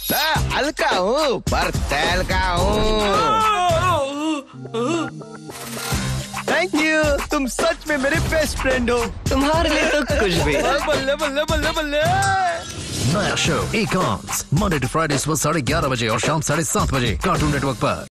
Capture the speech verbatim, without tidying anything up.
मैं हल्का हूँ पर तेल का हूँ। थैंक यू, तुम सच में मेरे बेस्ट फ्रेंड हो। तुम्हारे लिए तो कुछ भी। बल्ले बल्ले बल्ले बल्ले। नया शो एक मंडे टू फ्राइडे सुबह साढ़े ग्यारह बजे और शाम साढ़े सात बजे कार्टून नेटवर्क पर।